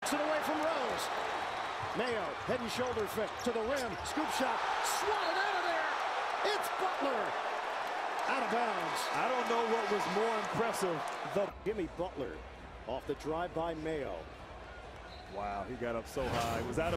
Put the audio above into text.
It away from Rose. Mayo, head and shoulder fake to the rim. Scoop shot. Swatted out of there. It's Butler. Out of bounds. I don't know what was more impressive. Jimmy Butler off the drive by Mayo. Wow, he got up so high. It was out of